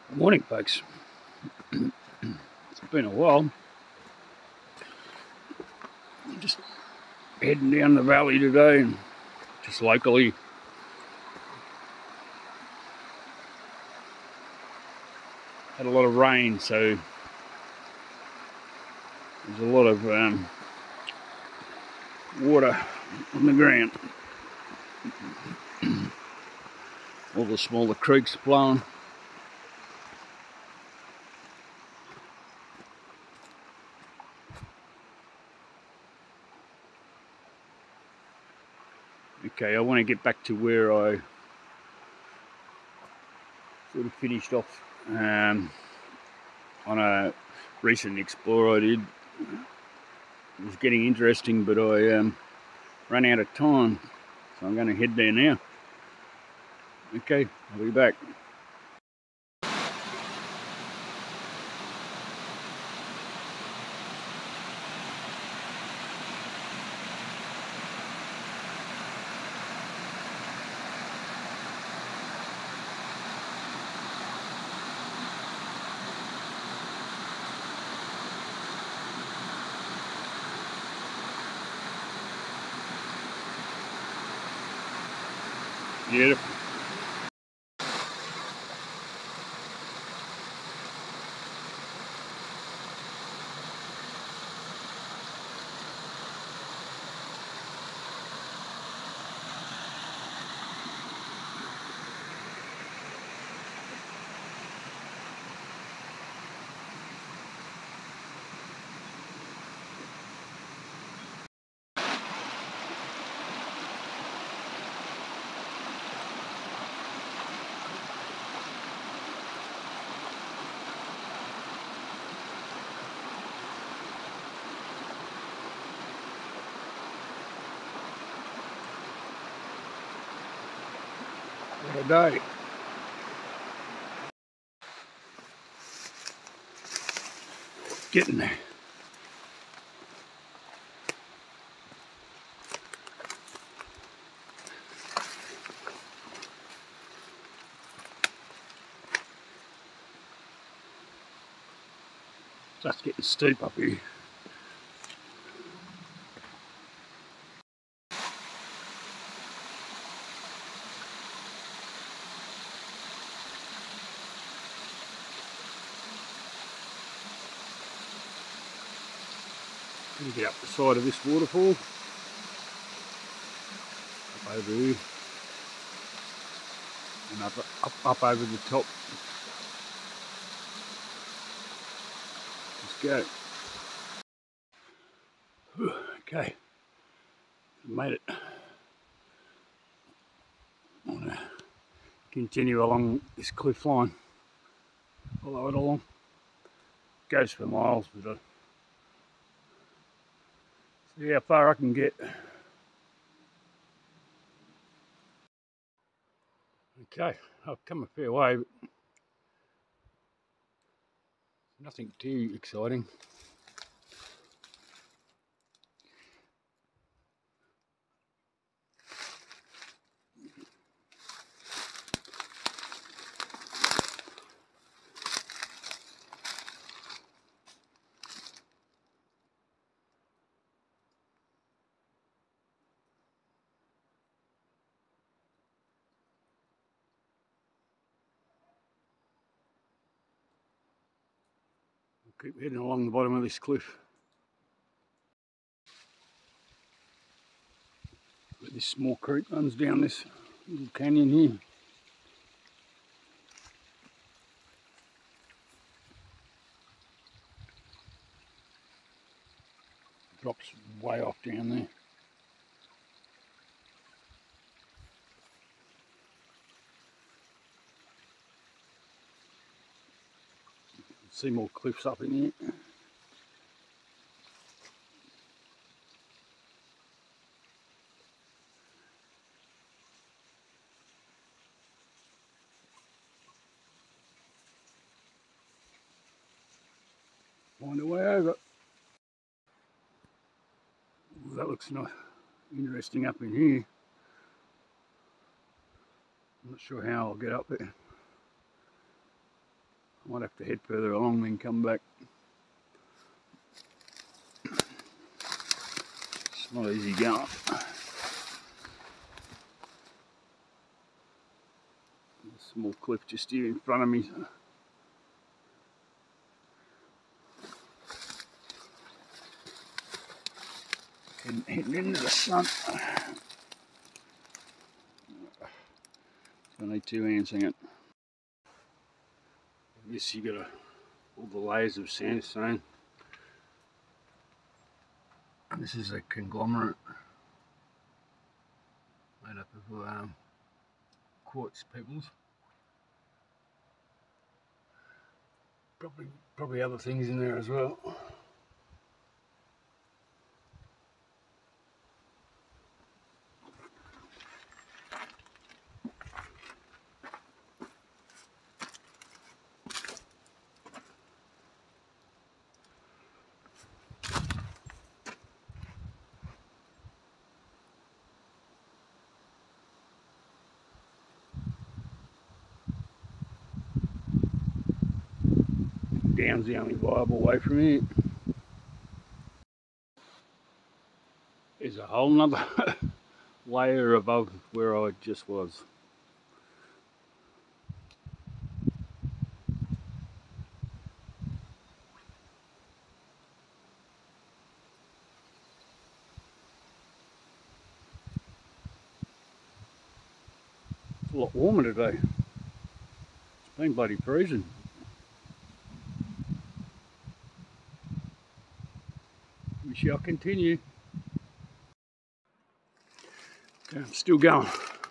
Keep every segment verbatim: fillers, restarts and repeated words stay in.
Morning, folks. It's been a while. I'm just heading down the valley today, and just locally. Had a lot of rain, so there's a lot of um, water on the ground. All the smaller creeks flowing. Okay, I want to get back to where I sort of finished off um, on a recent explore I did. It was getting interesting, but I um, ran out of time, so I'm going to head there now. Okay, I'll be back. Beautiful. What a day. Getting there. Just getting steep up here. Gonna get up the side of this waterfall. Up over here. And up, up, up over the top. Let's go. Okay. Made it. I want to continue along this cliff line. Follow it along. Goes for miles, but I see how far I can get. Okay, I've come a fair way, but nothing too exciting. Keep heading along the bottom of this cliff. This small creek runs down this little canyon here. Drops way off down there. See more cliffs up in here. Find a way over. Ooh, that looks nice, interesting up in here. I'm not sure how I'll get up there. Might have to head further along then come back. It's not easy going. Small cliff just here in front of me. Heading, heading into the sun. So I need two hands in it. I guess you got a, all the layers of sandstone. This is a conglomerate made up of um, quartz pebbles. Probably, probably other things in there as well. Down's the only viable way from here. There's a whole nother layer above where I just was. It's a lot warmer today. It's been bloody freezing. We shall continue. Okay, I'm still going.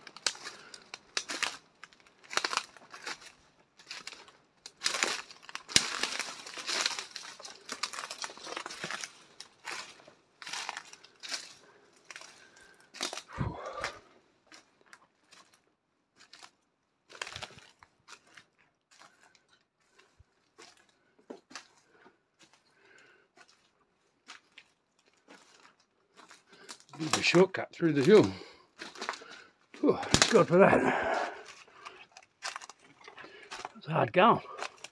Bit of a shortcut through the hill. Oh, thank God for that. It's hard going.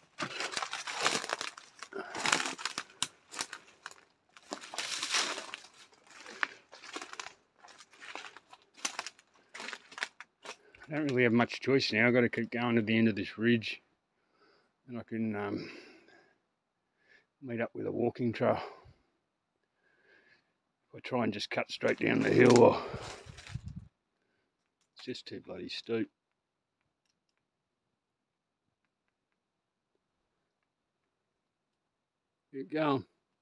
I don't really have much choice now. I've got to keep going to the end of this ridge, and I can um, meet up with a walking trail. If I try and just cut straight down the hill, or it's just too bloody steep. Keep going.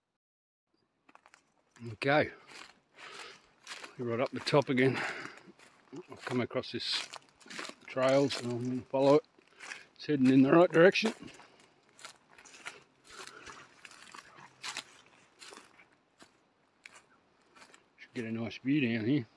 Okay, we're right up the top again. I've come across this trail, so I'm going to follow it. It's heading in the right direction. Should get a nice view down here.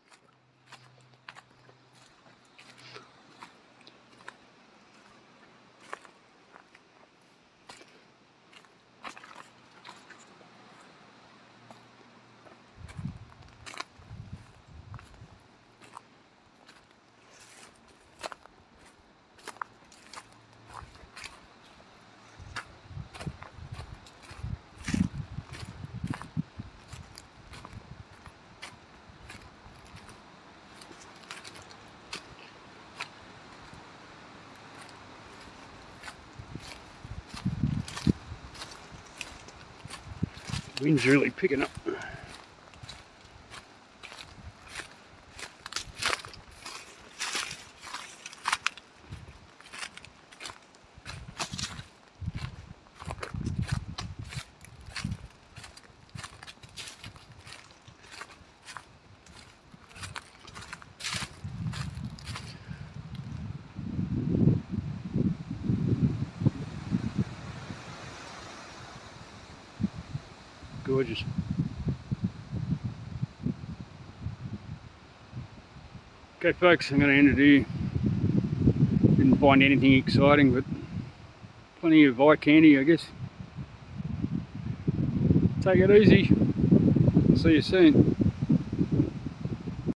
Wind's really picking up. Gorgeous. Okay folks, I'm going to end it here. Didn't find anything exciting, but plenty of eye candy, I guess. Take it easy. See you soon.